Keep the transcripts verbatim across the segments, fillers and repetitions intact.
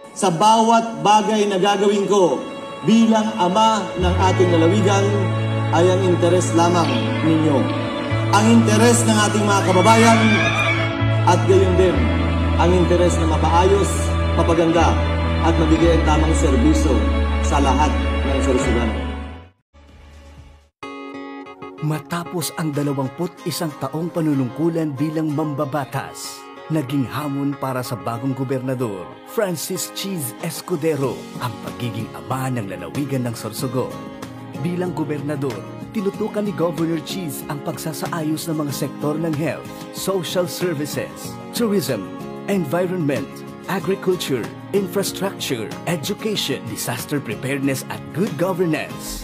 sa bawat bagay na gagawin ko bilang ama ng ating lalawigan ay ang interes lamang ninyo. Ang interes ng ating mga kababayan at gayon din ang interes na mapaayos, mapaganda at mabigay ang tamang serbisyo sa lahat ng Sorsogon. Matapos ang dalawamput isang taong panunungkulan bilang mambabatas, naging hamon para sa bagong gobernador, Francis Cheese Escudero, ang pagiging ama ng lalawigan ng Sorsogon. Bilang gobernador, tinutukan ni Governor Cheese ang pagsasaayos ng mga sektor ng health, social services, tourism, environment, agriculture, infrastructure, education, disaster preparedness at good governance.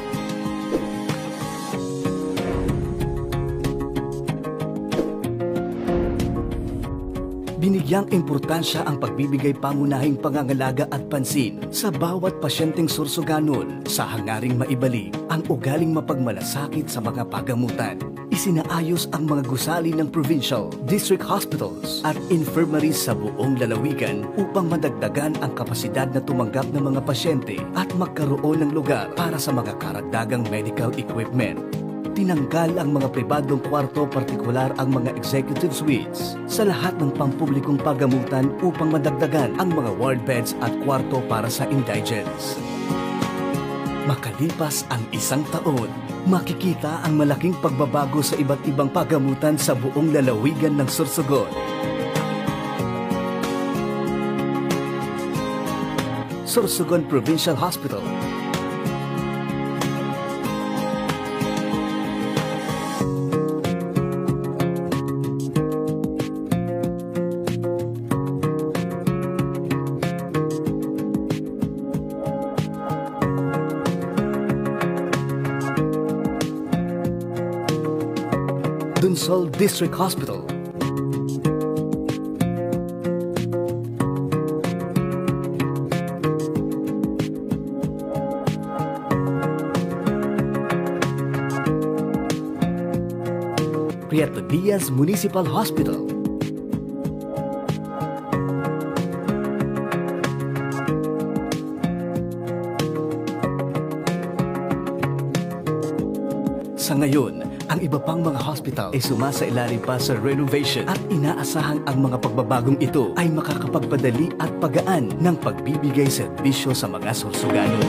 Binigyang importansya ang pagbibigay pangunahing pangangalaga at pansin sa bawat pasyenteng Sorsoganon sa hangaring maibalik ang ugaling mapagmalasakit sa mga pagamutan. Isinaayos ang mga gusali ng provincial, district hospitals at infirmaries sa buong lalawigan upang madagdagan ang kapasidad na tumanggap ng mga pasyente at magkaroon ng lugar para sa mga karagdagang medical equipment. Tinanggal ang mga pribadong kwarto, partikular ang mga executive suites sa lahat ng pampublikong pagamutan upang madagdagan ang mga ward beds at kwarto para sa indigents. Makalipas ang isang taon, makikita ang malaking pagbabago sa iba't ibang pagamutan sa buong lalawigan ng Sorsogon. Sorsogon Provincial Hospital, Dunsol District Hospital, Prieto Diaz Municipal Hospital, sa ngayon, ang iba pang mga hospital ay sumasailalim pa sa renovation at inaasahang ang mga pagbabagong ito ay makakapagpadali at pagaan ng pagbibigay serbisyo sa mga Sorsoganon.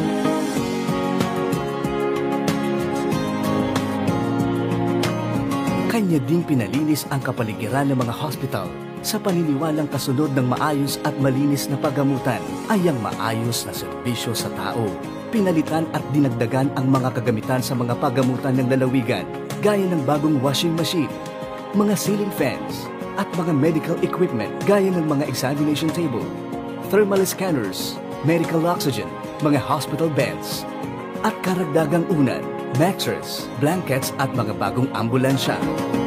Kanya ding pinalinis ang kapaligiran ng mga hospital sa paniniwalang kasunod ng maayos at malinis na pagamutan ay ang maayos na serbisyo sa tao. Pinalitan at dinagdagan ang mga kagamitan sa mga pagamutan ng lalawigan gaya ng bagong washing machine, mga ceiling fans, at mga medical equipment gaya ng mga examination table, thermal scanners, medical oxygen, mga hospital beds, at karagdagang unan, mattress, blankets at mga bagong ambulansya.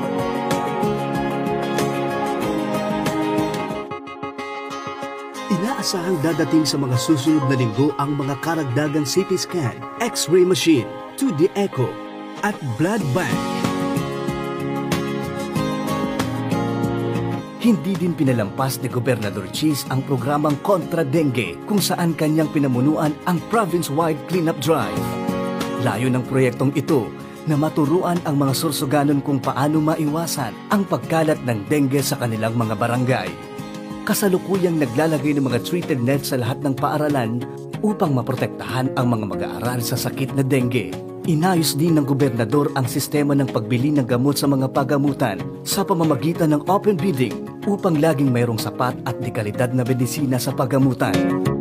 Inaasahang dadating sa mga susunod na linggo ang mga karagdagang C T scan, X-ray machine, two D echo, at blood bank. Hindi din pinalampas ni Gobernador Cheese ang programang Kontra Dengue kung saan kanyang pinamunuan ang province-wide cleanup drive. Layo ng proyektong ito na maturuan ang mga Sorsoganon kung paano maiwasan ang pagkalat ng dengue sa kanilang mga barangay. Kasalukuyang naglalagay ng mga treated nets sa lahat ng paaralan upang maprotektahan ang mga mag-aaral sa sakit na dengue. Inayos din ng gobernador ang sistema ng pagbili ng gamot sa mga pagamutan sa pamamagitan ng open bidding upang laging mayroong sapat at dekalidad na medisina sa pagamutan.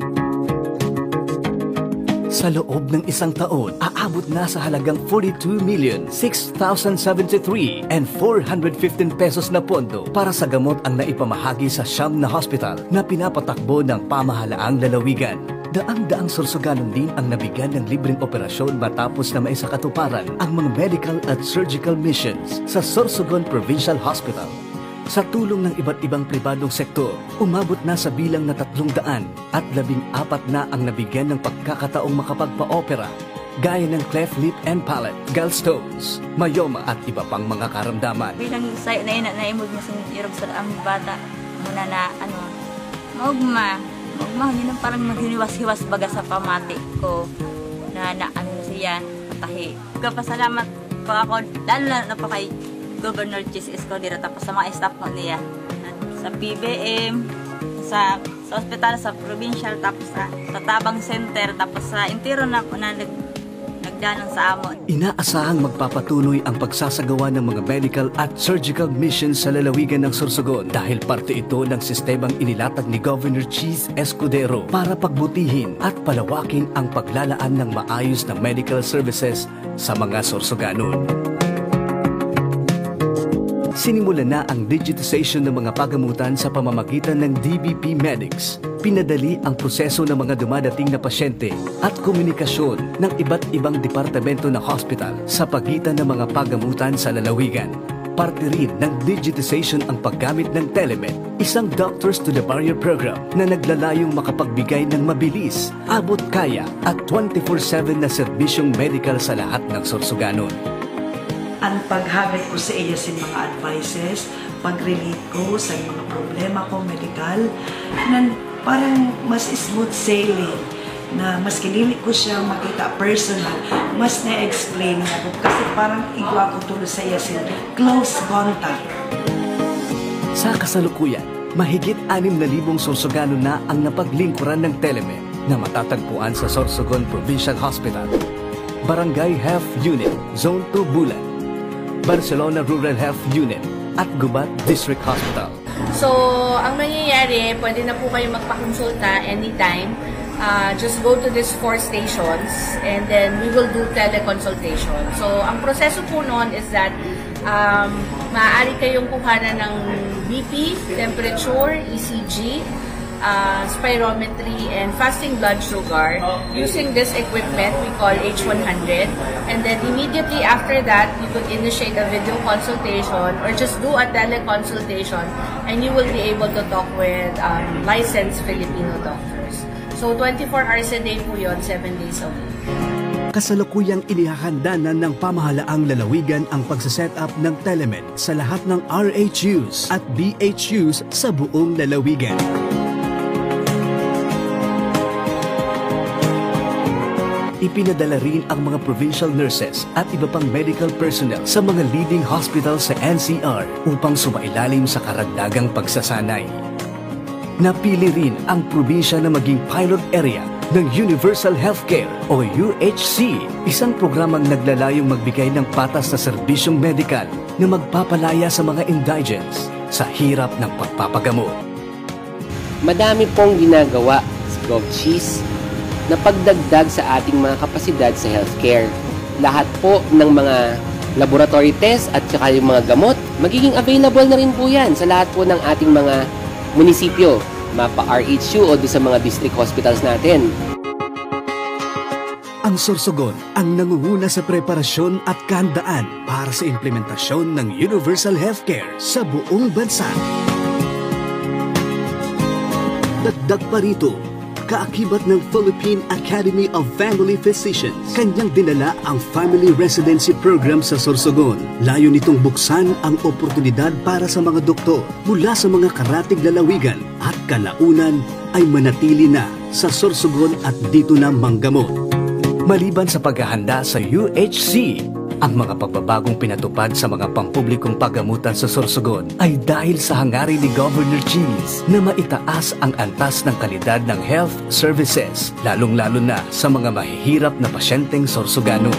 Sa loob ng isang taon, aabot na sa halagang forty-two million six thousand seventy-three and four hundred fifteen pesos na pondo para sa gamot ang naipamahagi sa siyam na hospital na pinapatakbo ng pamahalaang lalawigan. Daang-daang Sorsoganon din ang nabigyan ng libreng operasyon matapos na maisakatuparan ang mga medical at surgical missions sa Sorsogon Provincial Hospital. Sa tulong ng iba't ibang pribadong sektor, umabot na sa bilang na tatlong daan at labing apat na ang nabigyan ng pagkakataong makapagpa-opera, gaya ng cleft lip and palate, gallstones, myoma at iba pang mga karamdaman. Bilang say na ina na imod mo sa irog sa ang bata muna na ano, maugma, Magmahangin parang maghiniwas-hiwas baga sa pamati ko na naano siya tahi. Kapasalamat po ako, lalo na po kay Governor Chis Escudero tapos sa mga staff mo niya. Sa P B M, sa, sa ospital, sa provincial, tapos sa, sa Tabang Center, tapos sa intero na po na nag, nagdanon sa amon. Inaasahang magpapatuloy ang pagsasagawa ng mga medical at surgical missions sa lalawigan ng Sorsogon dahil parte ito ng sistemang inilatag ni Governor Chis Escudero para pagbutihin at palawakin ang paglalaan ng maayos na medical services sa mga Sorsoganon. Sinimulan na ang digitization ng mga pagamutan sa pamamagitan ng D B P Medics. Pinadali ang proseso ng mga dumadating na pasyente at komunikasyon ng iba't ibang departamento ng hospital sa pagitan ng mga pagamutan sa lalawigan. Parte rin ng digitization ang paggamit ng Telemed, isang Doctors to the Barrier program na naglalayong makapagbigay ng mabilis, abot kaya at twenty-four seven na serbisyong medical sa lahat ng Sorsoganon. Ang paghabit ko sa iya sa mga advices, pag-relate ko sa mga problema ko medical, na parang mas smooth sailing, na mas kinili ko siya makita personal, mas na-explain niya ko kasi parang igwa ko tuloy sa iya sa close contact. Sa kasalukuyan, mahigit anim na libong Sorsoganon na ang napaglingkuran ng Telemed na matatagpuan sa Sorsogon Provincial Hospital, Barangay Health Unit, Zone two Bulan, Barcelona Rural Health Unit at Gubat District Hospital. So, ang nangyayari, pwede na po kayo magpakonsulta anytime. Uh, just go to these four stations and then we will do teleconsultation. So, ang proseso po noon is that um, maaari kayong kuhanan ng B P, temperature, E C G, uh, spirometry, and fasting blood sugar using this equipment we call H one hundred. And then immediately after that, you could initiate a video consultation or just do a teleconsultation and you will be able to talk with um, licensed Filipino doctors. So twenty-four hours a day po yun, seven days a week. Kasalukuyang inihahanda na ng pamahalaang lalawigan ang pagsaset up ng Telemed sa lahat ng R H Us at B H Us sa buong lalawigan. Ipinadala rin ang mga provincial nurses at iba pang medical personnel sa mga leading hospitals sa N C R upang sumailalim sa karagdagang pagsasanay. Napili rin ang probinsya na maging pilot area ng Universal Healthcare o U H C, isang programang naglalayong magbigay ng patas na serbisyong medikal na magpapalaya sa mga indigents sa hirap ng pagpapagamot. Madami pong ginagawa si Gov Chis na pagdagdag sa ating mga kapasidad sa healthcare. Lahat po ng mga laboratory test at saka yung mga gamot, magiging available na rin po yan sa lahat po ng ating mga munisipyo, mapa R H U o sa mga district hospitals natin. Ang Sorsogon ang nangunguna sa preparasyon at kahandaan para sa implementasyon ng Universal Healthcare sa buong bansa. Dagdag pa rito, kaakibat ng Philippine Academy of Family Physicians, kanyang dinala ang Family Residency Program sa Sorsogon. Layo nitong buksan ang oportunidad para sa mga doktor mula sa mga karatig lalawigan at kalaunan ay manatili na sa Sorsogon at dito na manggamot. Maliban sa paghahanda sa U H C, ang mga pagbabagong pinatupad sa mga pampublikong paggamutan sa Sorsogon ay dahil sa hangarin ni Governor Chis na maitaas ang antas ng kalidad ng health services, lalong-lalo na sa mga mahihirap na pasyenteng Sorsoganon.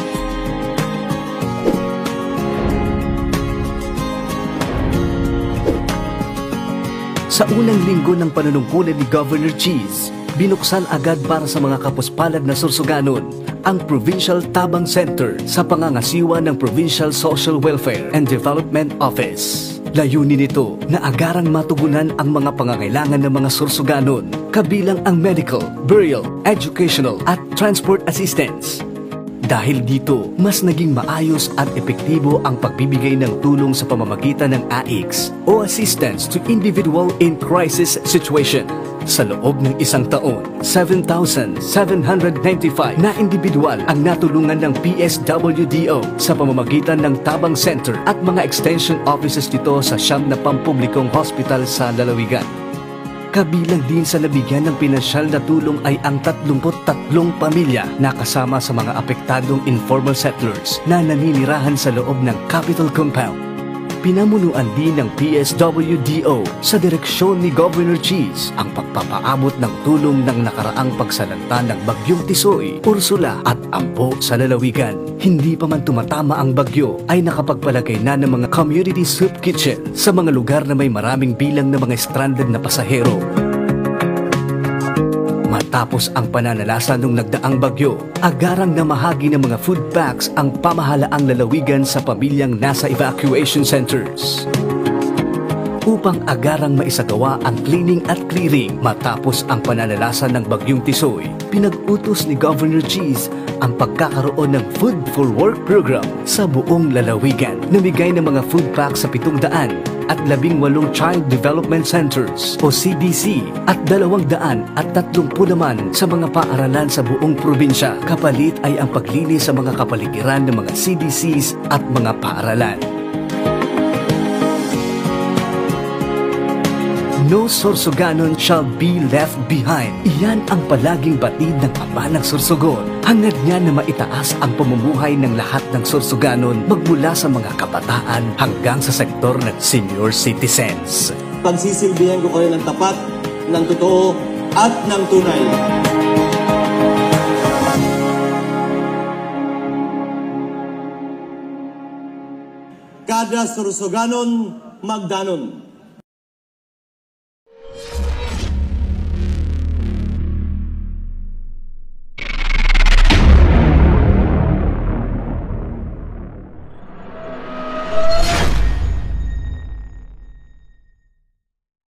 Sa unang linggo ng panunungkulan ni Governor Chis, binuksan agad para sa mga kapuspalad na Sorsoganon ang Provincial Tabang Center sa pangangasiwa ng Provincial Social Welfare and Development Office. Layunin nito na agarang matugunan ang mga pangangailangan ng mga Sorsoganon, kabilang ang medical, burial, educational at transport assistance. Dahil dito, mas naging maayos at epektibo ang pagbibigay ng tulong sa pamamagitan ng A I C S o Assistance to Individual in Crisis Situation. Sa loob ng isang taon, seven thousand seven hundred ninety-five na individual ang natulungan ng P S W D O sa pamamagitan ng Tabang Center at mga extension offices nito sa siyam na pampublikong hospital sa lalawigan. Kabilang din sa nabigyan ng pinansyal na tulong ay ang tatlumpu't tatlong pamilya na kasama sa mga apektadong informal settlers na naninirahan sa loob ng Capitol Compound. Pinamunuan din ng P S W D O sa direksyon ni Governor Cheese ang pagpapaabot ng tulong ng nakaraang pagsalanta ng Bagyong Tisoy, Ursula at Ampo sa lalawigan. Hindi pa man tumatama ang bagyo ay nakapagpalagay na ng mga community soup kitchen sa mga lugar na may maraming bilang ng mga stranded na pasahero. Matapos ang pananalasa nung nagdaang bagyo, agarang namahagi ng mga food packs ang pamahalaang lalawigan sa pamilyang nasa evacuation centers. Upang agarang maisagawa ang cleaning at clearing matapos ang pananalasa ng Bagyong Tisoy, pinag-utos ni Governor Cheese ang pagkakaroon ng Food for Work program sa buong lalawigan. Namigay ng mga food packs sa pitong daan at labing walong Child Development Centers o C D C at dalawang daan at tatlumpu naman sa mga paaralan sa buong probinsya. Kapalit ay ang paglinis sa mga kapaligiran ng mga C D Cs at mga paaralan. No Sorsoganon shall be left behind. Iyan ang palaging batid ng Ama ng Sorsogon. Hangad niya na maitaas ang pamumuhay ng lahat ng Sorsoganon magmula sa mga kabataan hanggang sa sektor ng senior citizens. Pagsisilbihan ko kayo ng tapat, ng totoo, at ng tunay. Kada Sorsoganon, magdanon.